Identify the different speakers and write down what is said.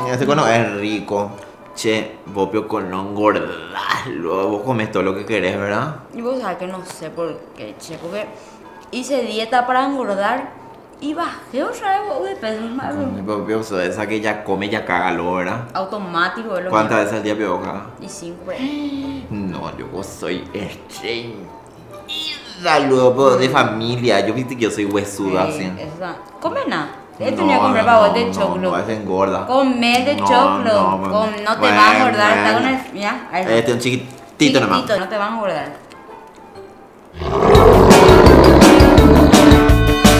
Speaker 1: Ese cono es rico. Che, vos con no engordás, luego vos comes todo lo que querés, ¿verdad?
Speaker 2: Y vos sabés que no sé por qué, che, porque hice dieta para engordar y bajé otra vez de peso.
Speaker 1: Mi propio, esa que ya come, ya caga, ¿verdad?
Speaker 2: Automático, es lo
Speaker 1: ¿Cuántas
Speaker 2: mío.
Speaker 1: veces al día peor caga?
Speaker 2: Y 5 por ahí.
Speaker 1: No, yo soy estreñida, luego de familia. Yo viste que yo soy huesuda, así.
Speaker 2: Come nada. He tenido que comprar para vos de choclo.
Speaker 1: No, es engorda.
Speaker 2: Come de choclo. No te
Speaker 1: bueno,
Speaker 2: va a engordar. Está con
Speaker 1: bueno.
Speaker 2: el. Ya, ahí
Speaker 1: Este es un chiquitito nomás.
Speaker 2: No te van a engordar.